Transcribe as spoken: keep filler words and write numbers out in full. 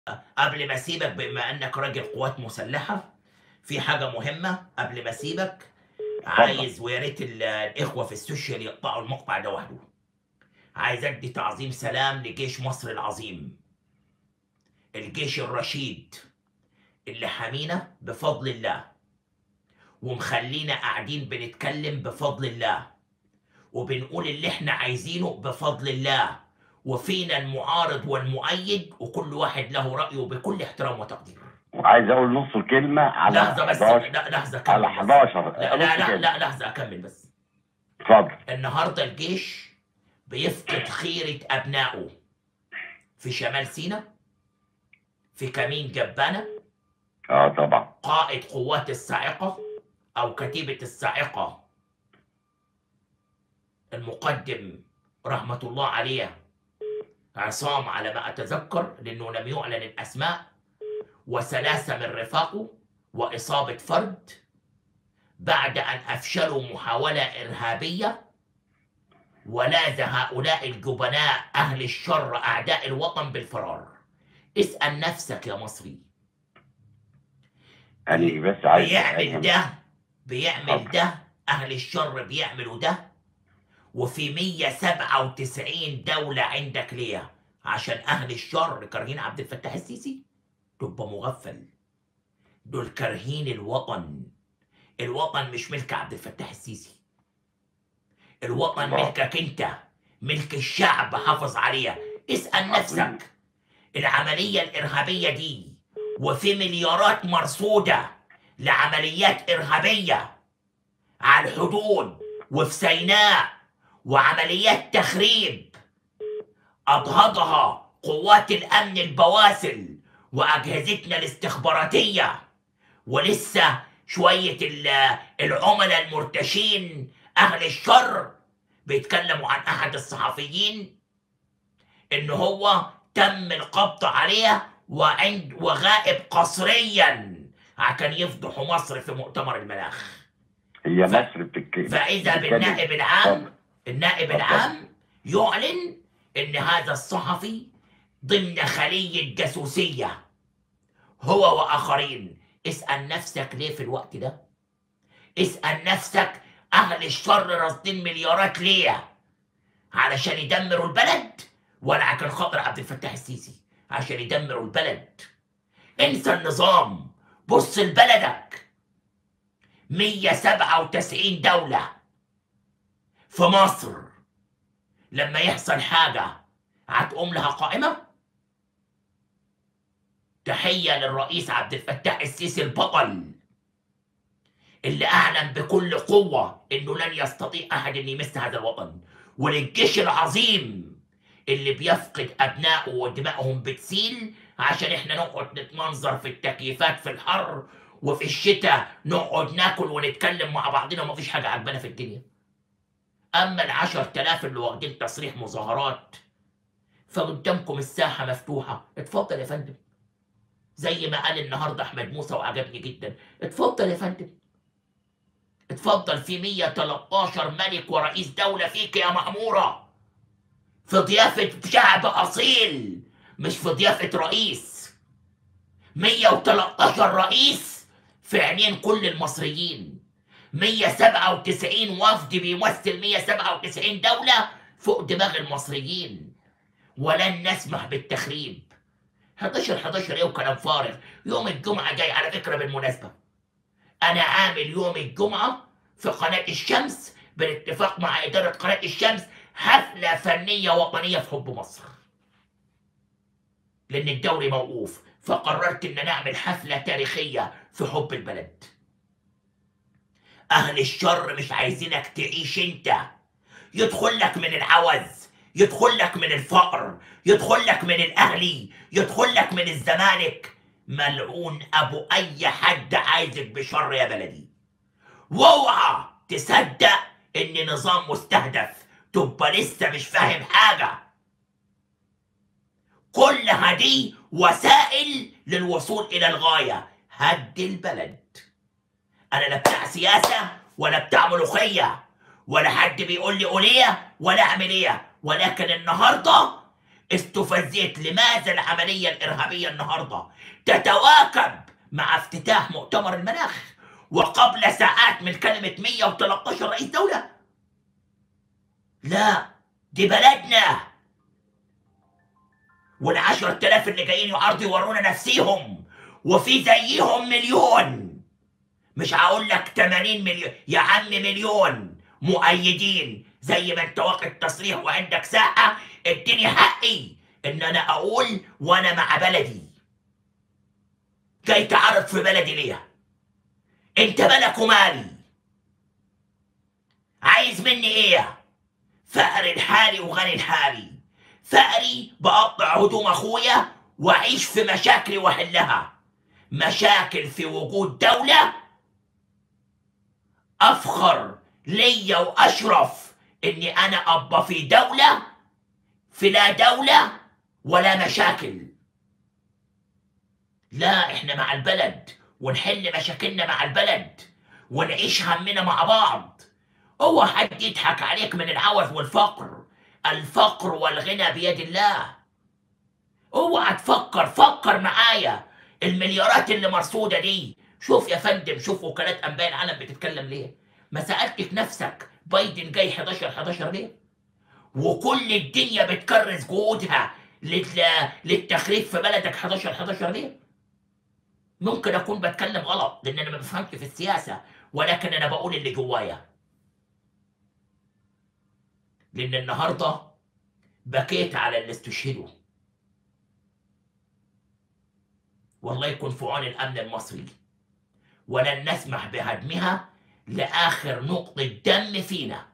قبل ما اسيبك بما انك راجل قوات مسلحه، في حاجه مهمه قبل ما اسيبك. اتفضل. عايز ويا ريت ال- الاخوه في السوشيال يقطعوا المقطع ده وحده. عايز ادي تعظيم سلام لجيش مصر العظيم، الجيش الرشيد اللي حامينا بفضل الله، ومخلينا قاعدين بنتكلم بفضل الله، وبنقول اللي احنا عايزينه بفضل الله، وفينا المعارض والمؤيد، وكل واحد له رأيه بكل احترام وتقدير. وعايز اقول نص الكلمه على لحظة بس، حداشر لا لحظة على أكمل بس. حداشر لا نص لا لا كلمه. لا لحظة أكمل بس. اتفضل. النهاردة الجيش بيفقد خيرة أبنائه في شمال سيناء، في كمين جبانة. اه طبعا. قائد قوات الصاعقة أو كتيبة الصاعقة المقدم رحمة الله عليه عصام على ما أتذكر، لأنه لم يعلن الأسماء، وثلاثة من رفاقه، وإصابة فرد بعد أن أفشلوا محاولة إرهابية. ولاذ هؤلاء الجبناء أهل الشر أعداء الوطن بالفرار. اسأل نفسك يا مصري، اني بس عايز بيعمل أفهم. ده بيعمل اتفضل. ده أهل الشر بيعملوا ده، وفي مية وسبعة وتسعين دولة عندك ليه؟ عشان أهل الشر كارهين عبد الفتاح السيسي؟ تبقى مغفل. دول كارهين الوطن. الوطن مش ملك عبد الفتاح السيسي، الوطن الله. ملكك انت، ملك الشعب حافظ عليه. اسأل عظيم. نفسك، العملية الإرهابية دي وفي مليارات مرصودة لعمليات إرهابية على الحدود وفي سيناء، وعمليات تخريب أضهضها قوات الأمن البواسل وأجهزتنا الاستخباراتية، ولسه شوية العملاء المرتشين أهل الشر بيتكلموا عن أحد الصحفيين إن هو تم القبض عليه وعند وغائب قسريا عشان يفضحوا مصر في مؤتمر المناخ. هي ف... مصر بتتكلم. فإذا بالنائب العام النائب اتفضل. العام يعلن إن هذا الصحفي ضمن خلية جاسوسية هو وآخرين. اسأل نفسك ليه في الوقت ده؟ اسأل نفسك أهل الشر راصدين مليارات ليه؟ علشان يدمروا البلد ولا عشان خاطر عبد الفتاح السيسي؟ عشان يدمروا البلد. انسى النظام، بص لبلدك. مية وسبعة وتسعين دولة في مصر، لما يحصل حاجة هتقوم لها قائمة؟ تحية للرئيس عبد الفتاح السيسي البطل اللي أعلن بكل قوة إنه لن يستطيع أحد أن يمس هذا الوطن، وللجيش العظيم اللي بيفقد أبنائه ودمائهم بتسيل عشان إحنا نقعد نتمنظر في التكييفات في الحر، وفي الشتاء نقعد ناكل ونتكلم مع بعضنا ومفيش حاجة عجبانة في الدنيا. أما العشر تلاف اللي واخدين تصريح مظاهرات، فقدامكم الساحة مفتوحة. اتفضل يا فندم، زي ما قال النهارده أحمد موسى وعجبني جدا. اتفضل يا فندم، اتفضل. في مية وتلتاشر ملك ورئيس دولة فيك يا مأمورة، في ضيافة شعب أصيل، مش في ضيافة رئيس. مية وتلتاشر رئيس في عينين كل المصريين، مية وسبعة وتسعين وفد بيمثل مية وسبعة وتسعين دولة فوق دماغ المصريين. ولن نسمح بالتخريب. حداشر حداشر ايه وكلام فارغ. يوم الجمعة جاي على فكرة بالمناسبة، أنا عامل يوم الجمعة في قناة الشمس بالاتفاق مع إدارة قناة الشمس حفلة فنية وطنية في حب مصر، لأن الدوري موقوف، فقررت إن نعمل حفلة تاريخية في حب البلد. أهل الشر مش عايزينك تعيش أنت، يدخل لك من العوز، يدخل لك من الفقر، يدخل لك من الأهلي، يدخل لك من الزمالك. ملعون أبو أي حد عايزك بشر يا بلدي. واوعى تصدق إن نظام مستهدف تبقى لسه مش فاهم حاجة. كلها دي وسائل للوصول إلى الغاية، هد البلد. أنا لا بتاع سياسة ولا بتاع ملوخية، ولا حد بيقول لي قول ايه ولا اعمل ايه، ولكن النهارده استفزيت لماذا العملية الإرهابية النهاردة تتواكب مع افتتاح مؤتمر المناخ وقبل ساعات من كلمة مية وتلتاشر رئيس دولة؟ لا، دي بلدنا، والعشرة آلاف اللي جايين يعرضوا يورونا نفسيهم، وفي زيهم مليون، مش هقول لك ثمانين مليون يا عم، مليون مؤيدين. زي ما انت واخد تصريح وعندك ساعة، اديني حقي ان انا اقول وانا مع بلدي. جاي تعرض في بلدي ليه؟ انت مالك ومالي؟ عايز مني ايه؟ فقر الحالي وغني الحالي. فقري بقطع هدوم اخويا واعيش في مشاكلي واحلها. مشاكل في وجود دولة افخر ليا واشرف اني انا ابقى في دولة في لا دولة ولا مشاكل. لا، احنا مع البلد ونحل مشاكلنا مع البلد ونعيش همنا مع بعض. هو حد يضحك عليك من العوز والفقر؟ الفقر والغنى بيد الله. اوعى تفكر، فكر معايا. المليارات اللي مرصوده دي، شوف يا فندم، شوف وكالات انباء العالم بتتكلم ليه. ما سالتك نفسك بايدن جاي حداشر حداشر ليه؟ وكل الدنيا بتكرس جهودها للتخريب في بلدك حداشر حداشر ليه؟ ممكن اكون بتكلم غلط لان انا ما بفهمش في السياسه، ولكن انا بقول اللي جوايا. لان النهارده بكيت على اللي استشهدوا. والله يكون في عون الامن المصري، ولن نسمح بهدمها لاخر نقطه دم فينا.